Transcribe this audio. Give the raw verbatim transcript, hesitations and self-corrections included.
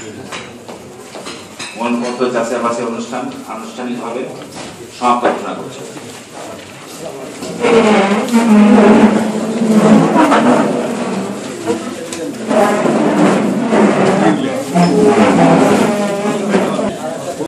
মনোনয়নপত্র যাচাই বাছাই অনুষ্ঠান আনুষ্ঠানিকভাবে সমাপ্ত ঘোষণা করছে।